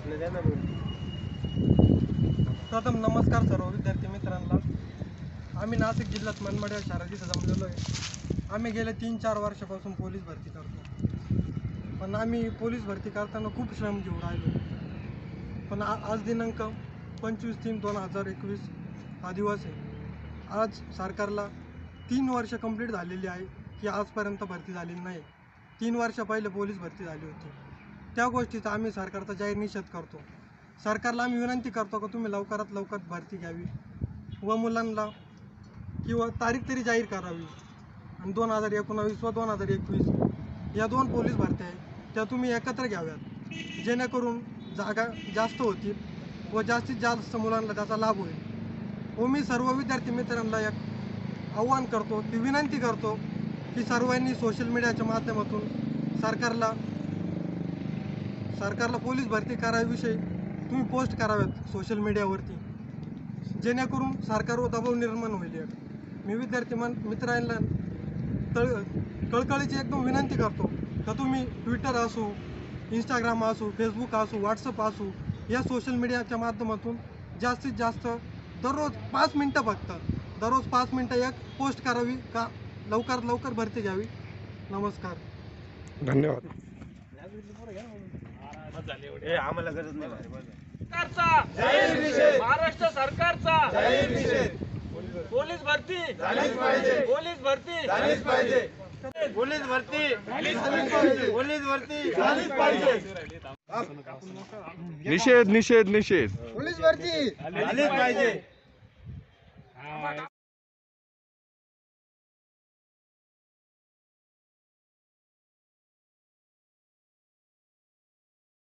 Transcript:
प्रथम नमस्कार सर्व विद्यार्थी मित्रांना। आम्ही नाशिक जिल्ह्यात मनमाड या शहरात इथं जमलेलो आहे। आम्ही गेल्या 3-4 वर्षापासून पोलीस भरती करतो, पण आम्ही पोलीस भरती करताना खूप श्रम घेऊन राहिलो। पण आज दिनांक 25/3/2021 हा दिवस आहे। आज सरकारला 3 वर्ष कंप्लीट झालेली आहे की आजपर्यंत भरती झालेली नाही। 3 वर्ष पहिले पोलीस भरती झाली होती। त्या गोष्टीचा आम्ही सरकारचा जाहीर निषेध करतो। सरकारला आम्ही विनंती करतो की तुम्ही लवकरात लवकर भरती घ्यावी व मुलांना किंवा तारीख तरी जाहीर करावी। आणि 2019 व 2021 या 2 पोलीस भरत्या आहेत त्या तुम्ही एकत्र घ्याव्यात, जेणेकरून जागा जास्त होतील व जास्तीत जास्त मुलांना त्याचा लाभ होईल। व मी सर्व विद्यार्थी मित्रांना एक आव्हान करतो की विनंती करतो की सर्वांनी सोशल मीडियाच्या माध्यमातून सरकारला पोलीस भरती कराविषयी तुम्ही पोस्ट कराव्यात सोशल मीडियावरती, जेणेकरून सरकारवर दबाव निर्माण होईल। मी विद्यार्थी मित्रांना कळकळीची एकदम विनंती करतो का तुम्ही ट्विटर असो, इंस्टाग्राम असो, फेसबुक असो, व्हॉट्सअप असो या सोशल मीडियाच्या माध्यमातून जास्तीत जास्त दररोज 5 मिनटं फक्त दररोज 5 मिनटं एक पोस्ट करावी का लवकरात लवकर भरती घ्यावी। नमस्कार, धन्यवाद। आम्हाला गरज नाही। महाराष्ट्र सरकारचा पोलीस भरती झालीच पाहिजे, पोलीस भरती झालीच पाहिजे, पोलीस भरती पोलीस भरती झालीच पाहिजे। निषेध निषेध निषेध पोलीस भरती झालीच पाहिजे।